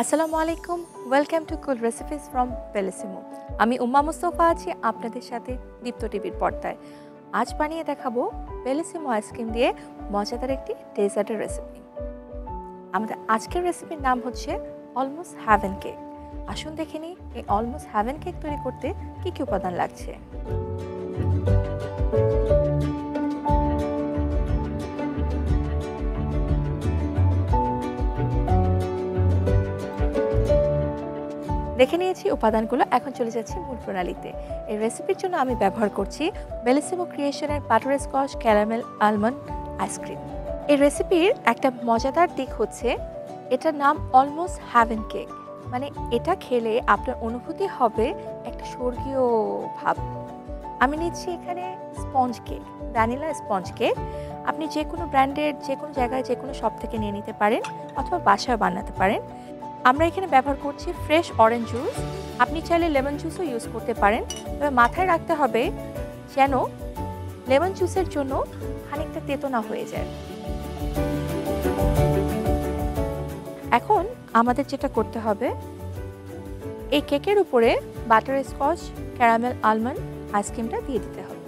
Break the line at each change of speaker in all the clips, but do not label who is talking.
আসসালামু আলাইকুম, welcome to cool recipes from Bellissimo. আমি উম্মা মুস্তফা আছি আপনাদের সাথে দীপ্ত টিভির পর্দায়। আজ বানিয়ে দেখাবো বেলিসিমো আইসক্রিম দিয়ে মজাদার একটি ডেজার্টের রেসিপি। আমাদের আজকের রেসিপির নাম হচ্ছে অলমোস্ট হ্যাভেন কেক। আসুন দেখে নিই এই অলমোস্ট হ্যাভেন কেক তৈরি করতে কী কী উপাদান লাগছে। দেখে নিয়েছি উপাদানগুলো, এখন চলে যাচ্ছি মূল প্রণালীতে। এই রেসিপির জন্য আমি ব্যবহার করছি বেলিসিমো ক্রিয়েশনের বাটারস্কচ ক্যারামেল আলমন্ড আইসক্রিম। এই রেসিপির একটা মজাদার দিক হচ্ছে এটার নাম অলমোস্ট হ্যাভেন কেক, মানে এটা খেলে আপনার অনুভূতি হবে একটা স্বর্গীয় ভাব। আমি নিচ্ছি এখানে sponge cake, vanilla sponge cake. আপনি যে কোনো ব্র্যান্ডের যে কোনো জায়গায় যে কোনো শপ থেকে নিয়ে নিতে পারেন অথবা বাসায় বানাতে পারেন। আমরা এখানে ব্যবহার করছি ফ্রেশ অরেঞ্জ জুস, আপনি চাইলে লেমন জুসও ইউজ করতে পারেন। তবে মাথায় রাখতে হবে যেন লেমন জুসের জন্য খানিকটা তেতো না হয়ে যায়। এখন আমাদের যেটা করতে হবে, এই কেকের উপরে বাটারস্কচ ক্যারামেল আলমন্ড আইসক্রিমটা দিয়ে দিতে হবে।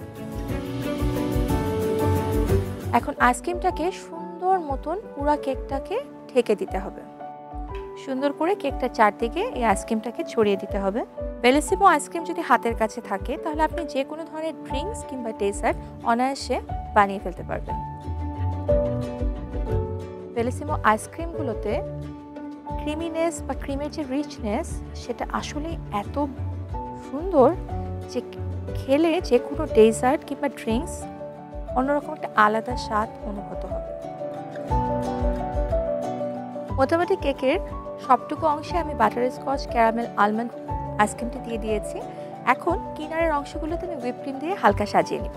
এখন আইসক্রিমটাকে সুন্দর মতন পুরো কেকটাকে ঢেকে দিতে হবে। সুন্দর করে কেকটার চারদিকে এই আইসক্রিমটাকে ছড়িয়ে দিতে হবে। বেলিসিমো আইসক্রিম যদি হাতের কাছে থাকে তাহলে আপনি যে কোনো ধরনের ড্রিঙ্কস কিংবা ডেজার্ট অনায়াসে বানিয়ে ফেলতে পারবেন। বেলিসিমো আইসক্রিমগুলোতে ক্রিমিনেস বা ক্রিমের যে রিচনেস সেটা আসলে এত সুন্দর যে খেলে যে কোনো ডেজার্ট কিংবা ড্রিঙ্কস অন্যরকম একটা আলাদা স্বাদ অনুভূত হবে। মোটামুটি কেকের সবটুকু অংশে আমি বাটারস্কচ ক্যারামেল আলমন্ড আইসক্রিমটি দিয়ে দিয়েছি। এখন কিনারের অংশগুলোতে আমি হুইপ ক্রিম দিয়ে হালকা সাজিয়ে নিব।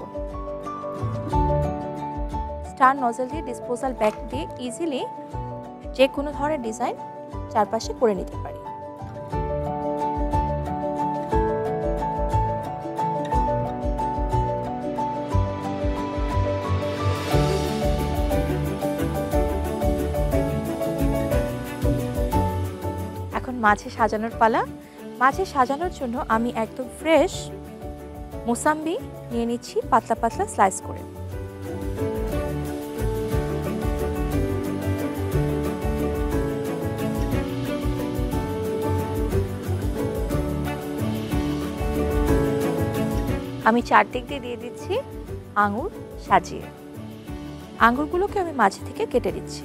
স্টার নজল দিয়ে ডিসপোজাল ব্যাগ দিয়ে ইজিলি যে কোনো ধরনের ডিজাইন চারপাশে করে নিতে পারি। মাঝে সাজানোর পালা। মাঝে সাজানোর জন্য আমি একদম ফ্রেশ মোসাম্বি নিয়ে নিচ্ছি পাতলা পাতলা স্লাইস করে। আমি চারদিক দিয়ে দিচ্ছি আঙুর সাজিয়ে। আঙুরগুলোকে আমি মাঝে থেকে কেটে দিচ্ছি।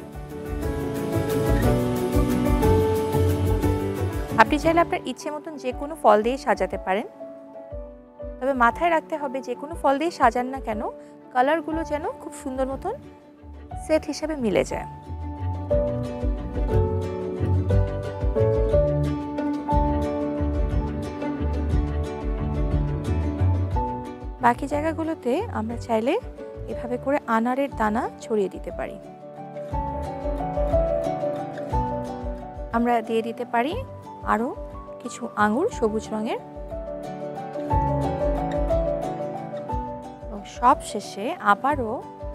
আপনি চাইলে আপনার ইচ্ছে মতন যে কোনো ফল দিয়ে সাজাতে পারেন, তবে মাথায় রাখতে হবে যে কোনো ফল দিয়ে সাজান না কেন কালারগুলো যেন খুব সুন্দর মতন সেট হিসেবে মিলে যায়। বাকি জায়গাগুলোতে আমরা চাইলে এভাবে করে আনারের দানা ছড়িয়ে দিতে পারি। আমরা দিয়ে দিতে পারি আরও কিছু আঙুর সবুজ রঙের, এবং সব শেষে আবারও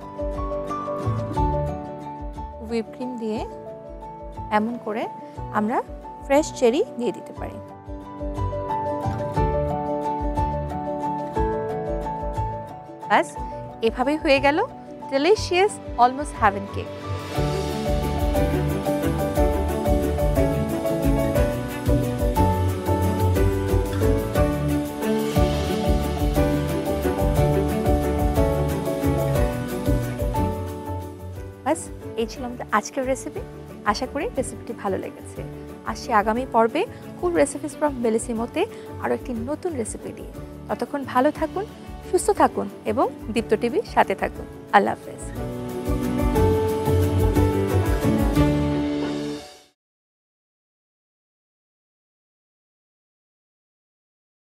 হুইপ ক্রিম দিয়ে এমন করে আমরা ফ্রেশ চেরি দিয়ে দিতে পারি। ব্যাস, এভাবেই হয়ে গেল ডেলিশিয়াস অলমোস্ট হ্যাভেন কেক। বাস, এই ছিল আমাদের আজকের রেসিপি। আশা করি রেসিপিটি ভালো লেগেছে। আসছি আগামী পর্বে কুল রেসিপিস ফ্রম বেলিসিমোতে আরও একটি নতুন রেসিপি দিয়ে। ততক্ষণ ভালো থাকুন, সুস্থ থাকুন এবং দীপ্ত টিভির সাথে থাকুন। আল্লাহ হাফেজ।